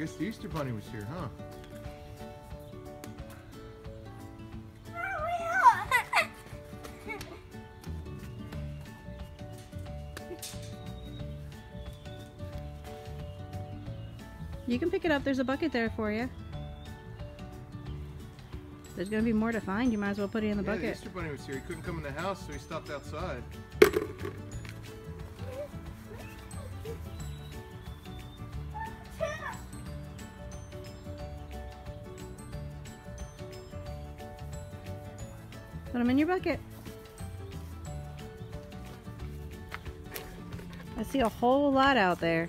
guess the Easter Bunny was here, huh? You can pick it up. There's a bucket there for you. There's gonna be more to find. You might as well put it in the bucket. The Easter Bunny was here. He couldn't come in the house, so he stopped outside. Put them in your bucket. I see a whole lot out there.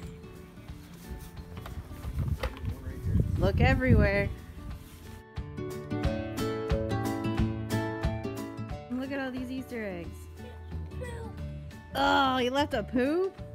Look everywhere. Look at all these Easter eggs. Oh, you left a poop?